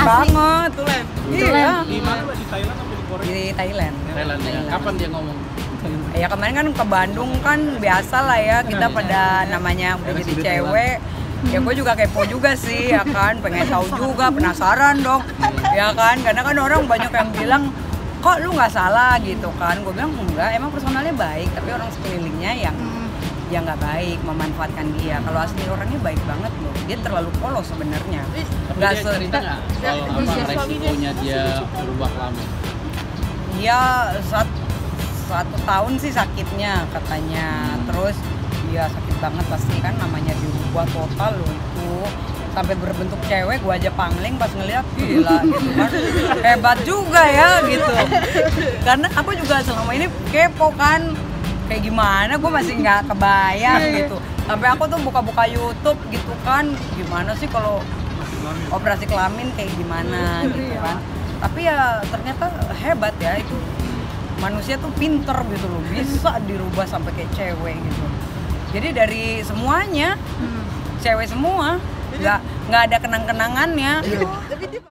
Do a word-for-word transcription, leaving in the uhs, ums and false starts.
banget. Tulen. Iya. Di mana Mbak? Di Thailand atau di Korea? Di Thailand. Thailand ya. Kapan dia ngomong? Ya kemarin kan ke Bandung kan biasa lah ya kita pada namanya udah jadi cewek. Ya gue juga kepo juga sih ya kan, pengen tahu juga, penasaran dong. Ya kan, karena kan orang banyak yang bilang kok lu nggak salah gitu kan. Gue bilang enggak, emang personalnya baik, tapi orang sekelilingnya yang yang nggak baik memanfaatkan dia. Kalau asli orangnya baik banget loh, dia terlalu polos sebenarnya. Nggak cerita nggak soal apa resikonya dia berubah kelamin? Iya, satu, satu tahun sih sakitnya katanya. Terus iya sakit banget pasti kan, namanya dirubah total loh itu. Sampai berbentuk cewek, gua aja pangling pas ngeliat, gila gitu kan. Hebat juga ya gitu. Karena aku juga selama ini kepo kan, kayak gimana gue masih nggak kebayang gitu. Sampai aku tuh buka-buka YouTube gitu kan, gimana sih kalau operasi kelamin kayak gimana gitu kan. Tapi ya ternyata hebat ya itu, manusia tuh pinter gitu loh, bisa dirubah sampai kayak cewek gitu. Jadi dari semuanya cewek semua, nggak nggak ada kenang-kenangannya.